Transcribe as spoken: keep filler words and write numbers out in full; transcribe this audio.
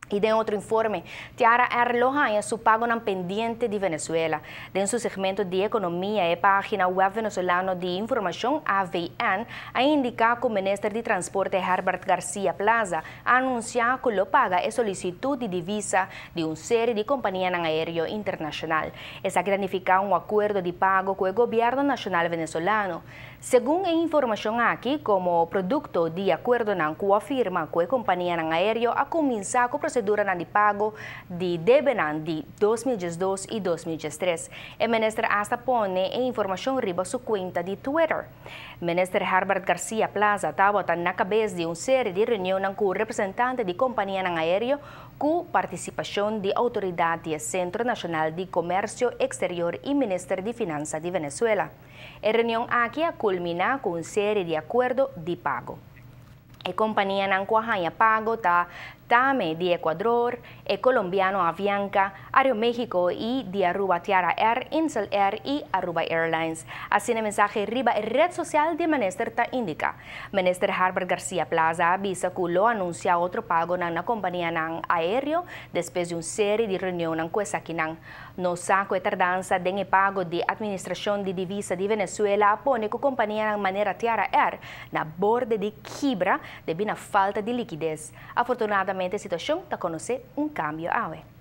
Y de otro informe, Tiara R. Lohanha su pago ng pendiente de Venezuela. En su segmento de economía e página web venezolano de información A V N, ha indicado que el ministro de Transporte Herbert García Plaza anunciado que lo paga a solicitud de divisa de una serie de compañías aéreas internacional. Esa granifica un acuerdo de pago con el gobierno nacional venezolano. Según la información aquí, como producto de acuerdo que afirma que la compañía aérea ha comenzado con procedura de pago de debenan de dos mil dos y dos mil tres. El ministro hasta pone la información arriba su cuenta de Twitter. El ministro Herbert García Plaza estaba en la cabeza de una serie de reuniones con representantes de compañías aéreas con participación de autoridades del Centro Nacional de Comercio Exterior y Ministerio de Finanzas de Venezuela. La reunión aquí ha culminado con una serie de acuerdos de pago. La compañía Nancuajaya Pago está Tame de Ecuador, el colombiano Avianca, Aeroméxico y de Aruba Tiara Air, Insel Air y Aruba Airlines. Así el mensaje arriba en red social de Minister ta indica. Minister Herbert García Plaza avisa que lo anuncia otro pago en la compañía aéreo después de una serie de reuniones con esa quinan. No saco de tardanza de pago de Administración de Divisa de Venezuela pone que la compañía de manera Tiara Air na borde de quiebra debido a falta de liquidez. Afortunadamente, la situación está conociendo un cambio ahora.